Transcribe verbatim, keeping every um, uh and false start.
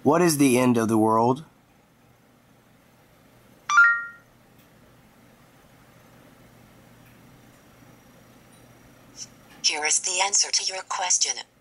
What is the end of the world? Here is the answer to your question.